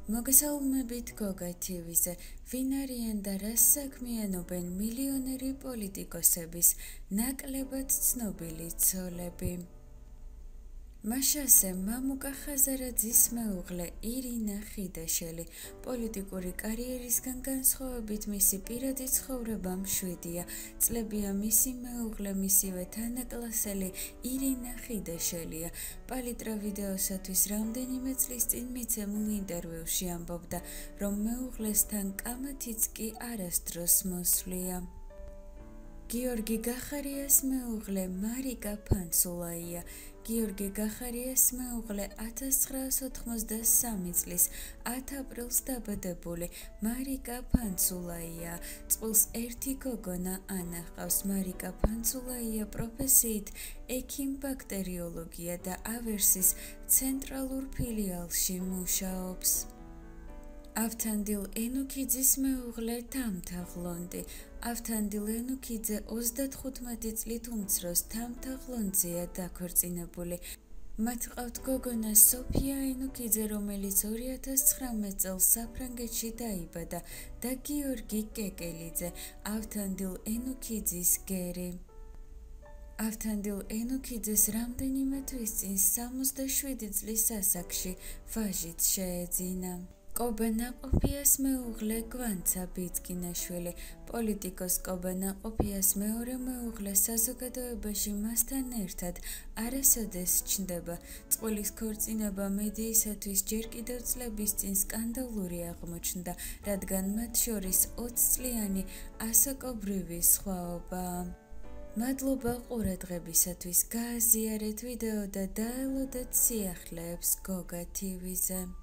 მოგესალმებით GOGATV-ზე, ვინ არიან და რას საქმიანობენ მილიონერი პოლიტიკოსების, ნაკლებად ცნობილი ცოლები. მაშასე მამუკა ხაზარაძის მეუღლე ირინა ხიდაშელი პოლიტიკური კარიერისგან განსხვავებით მისი პირადი ცხოვრება მშვიდია. წლებია მისი მეუღლე მისივე თანაკლასელი ირინა ხიდაშელია. პალიტრა ვიდეოსათვის რამდენიმე წლის წინ მიცემულ ინტერვიუში ამბობდა, რომ მეუღლესთან კამათიც კი არასდროს მოსვლია. გიორგი გახარიას მეუღლე მარიკა ფანცულაია. გიორგი გახარიას მეუღლე 1993 წლის 10 აპრილს დაბადებული მარიკა ფანცულაია. წყვილს ერთი გოგონა ანა ჰყავს. მარიკა ფანცულაია პროფესიით ექიმ-ბაქტერიოლოგია და ავერსის ცენტრალურ ფილიალში მუშაობს. ავთანდილ ენუქიძის მეუღლე თამთაღლონდი. ავთანდილ ენუქიძე 35 წლით უმცროს თამთაღლონძია დაქორწინებული. მათ ყავთ გოგონა სოფია ენუქიძე, რომელიც 2019 წელს საფრანგეთში დაიბადა და გიორგი კეკელიძე, ავთანდილ ენუქიძის გერი. ავთანდილ ენუქიძეს რამდენიმე თვის წინ 67 წლის ასაკში ვაჟიც შეეძინა. კობა ნაყოფიას მეუღლე გვანცა ბიძგინაშვილი. პოლიტიკოს კობა ნაყოფიას მეორე მეუღლე საზოგადოებაში მასთან ერთად არასოდეს ჩნდება. წყვილის ქორწინება მედიისათვის ჯერ კიდევ წლების წინ სკანდალური აღმოჩნდა, რადგან მათ შორის 20 წლიანი ასაკობრივი სხვაობაა. მადლობა ყურადღებისათვის, გააზიარეთ ვიდეო და დაელოდეთ სიახლეებს GOGATV-ზე.